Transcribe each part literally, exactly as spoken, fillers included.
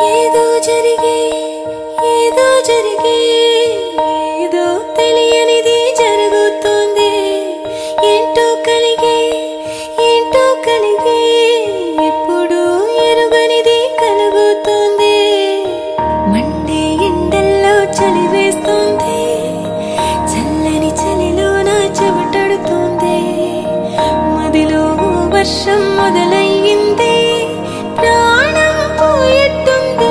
ఏదో జరిగే ఏదో జరిగే ఏదో తెలియనిది జరుగుతుంది ఏంటో కలిగే ఏంటో కలిగే ఎప్పుడు ఎరుగనిది కలుగుతుంది మండే ఎండల్లో చలి వేస్తుంది చల్లని చలిలో నా చెమటడుతుంది మదిలో వర్షం మొదలయ్యింది ప్రాణం పోయట్టుంది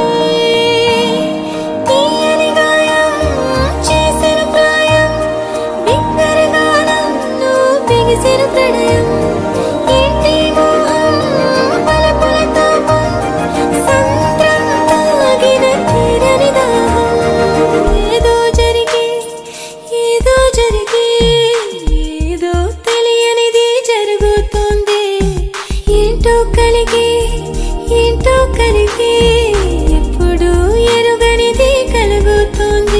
తీయని గాయం చేసిన ప్రాయం బిగ్గరగా నన్ను బిగిసిన ప్రణయం ఏంటి మోహం పలపుల తాపం సంద్రం తాగిన తీరని దాహం ఏదో జరిగే ఏదో జరిగే ఏదో తెలియనిది జరుగుతుంది ఏంటో కలిగే ఏంటో కలిగే ఎప్పుడు ఎరుగనిది కలుగుతుంది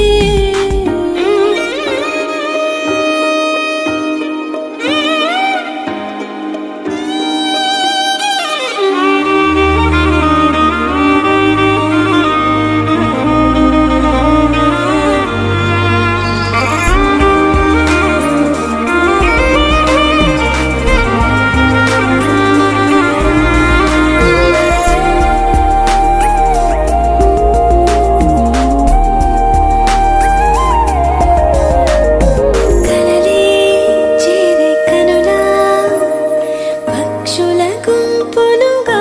కలలే చేరే కనులా పక్షుల గుంపులుగా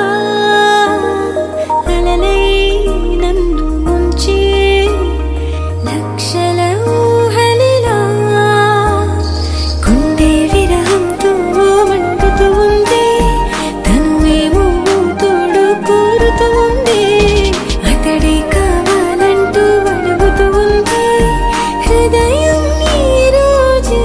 అలలై నన్ను ముంచే లక్షల ఊహలిలా గుండె విరహంతో మండుతూ ఉంది తనువేమో తోడు కోరుతూ ఉంది అతడే కావాలంటూ అడుగుతూ ఉంది హృదయం ఈ రోజే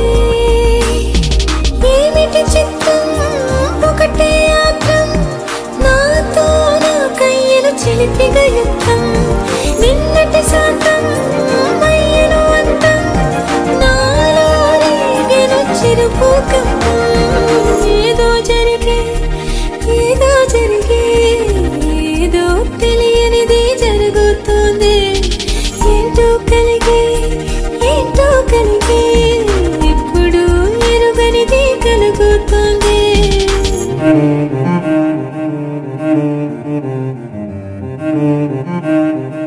ఏమిటి చిత్తం ఒకటే ఆత్రం నాతో నా కయ్యలు చిలిపిగా యుద్ధం నిన్నటి శాతం మయ్యను అంతం నాలో రేగెను చిరుభూకంపం ఏదో జరిగే ఏదో జరిగే ఏదో తెలియనిది జరుగుతుంది ఏంటో కలిగే ఏంటో కలిగే ఇప్పుడు ఎరుగనిది కలుగుతుంది Thank you.